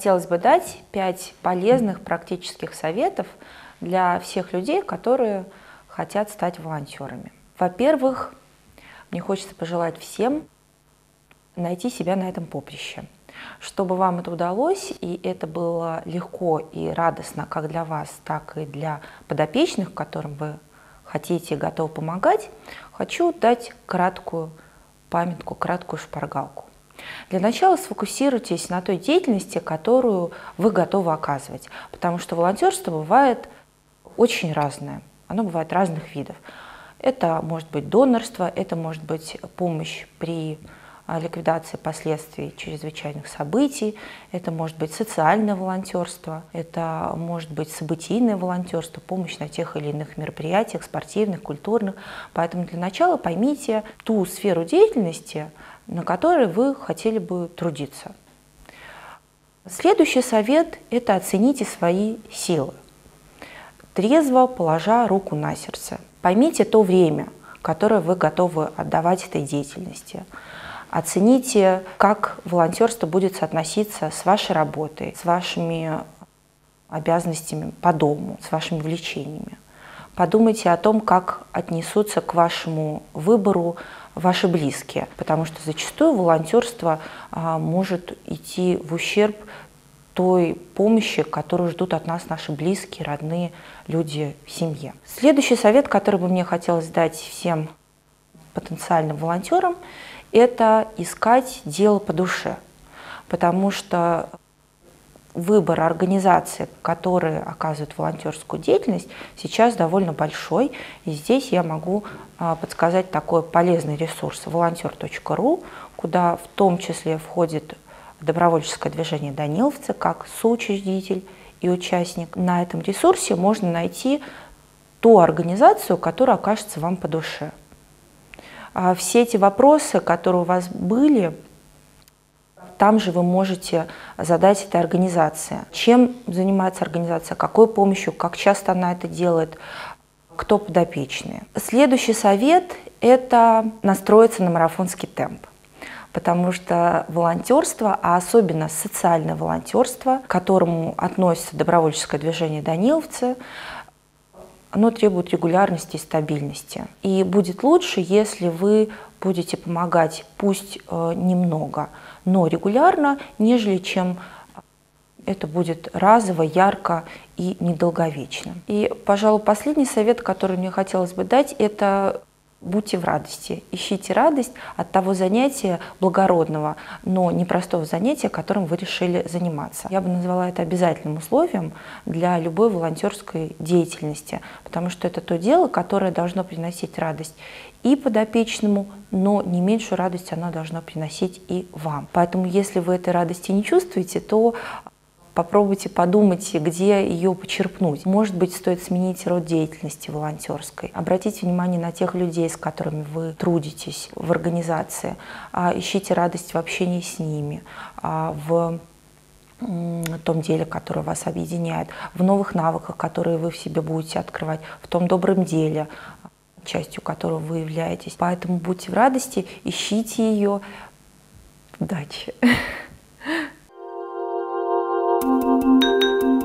хотелось бы дать 5 полезных практических советов для всех людей, которые хотят стать волонтерами. Во-первых, мне хочется пожелать всем найти себя на этом поприще. Чтобы вам это удалось, и это было легко и радостно как для вас, так и для подопечных, которым вы хотите и готовы помогать, хочу дать краткую памятку, краткую шпаргалку. Для начала сфокусируйтесь на той деятельности, которую вы готовы оказывать, потому что волонтерство бывает очень разное, оно бывает разных видов. Это может быть донорство, это может быть помощь при ликвидации последствий чрезвычайных событий, это может быть социальное волонтерство, это может быть событийное волонтерство, помощь на тех или иных мероприятиях, спортивных, культурных. Поэтому для начала поймите ту сферу деятельности, на которой вы хотели бы трудиться. Следующий совет – это оцените свои силы, трезво положа руку на сердце. Поймите то время, которое вы готовы отдавать этой деятельности. Оцените, как волонтерство будет соотноситься с вашей работой, с вашими обязанностями по дому, с вашими влечениями. Подумайте о том, как отнесутся к вашему выбору ваши близкие, потому что зачастую волонтерство может идти в ущерб той помощи, которую ждут от нас наши близкие, родные люди в семье. Следующий совет, который бы мне хотелось дать всем потенциальным волонтерам, это искать дело по душе, потому что выбор организаций, которые оказывают волонтерскую деятельность, сейчас довольно большой. И здесь я могу подсказать такой полезный ресурс волонтер.ру, куда в том числе входит добровольческое движение «Даниловцы» как соучредитель и участник. На этом ресурсе можно найти ту организацию, которая окажется вам по душе. Все эти вопросы, которые у вас были, там же вы можете задать этой организации. Чем занимается организация, какой помощью, как часто она это делает, кто подопечные. Следующий совет – это настроиться на марафонский темп. Потому что волонтерство, а особенно социальное волонтерство, к которому относится добровольческое движение «Даниловцы», оно требует регулярности и стабильности. И будет лучше, если вы будете помогать, пусть немного, но регулярно, нежели чем это будет разово, ярко и недолговечно. И, пожалуй, последний совет, который мне хотелось бы дать, это будьте в радости, ищите радость от того занятия благородного, но непростого занятия, которым вы решили заниматься. Я бы назвала это обязательным условием для любой волонтерской деятельности, потому что это то дело, которое должно приносить радость и подопечному, но не меньшую радость оно должно приносить и вам. Поэтому, если вы этой радости не чувствуете, то попробуйте подумать, где ее почерпнуть. Может быть, стоит сменить род деятельности волонтерской. Обратите внимание на тех людей, с которыми вы трудитесь в организации. Ищите радость в общении с ними, в том деле, которое вас объединяет, в новых навыках, которые вы в себе будете открывать, в том добром деле, частью которого вы являетесь. Поэтому будьте в радости, ищите ее. Удачи!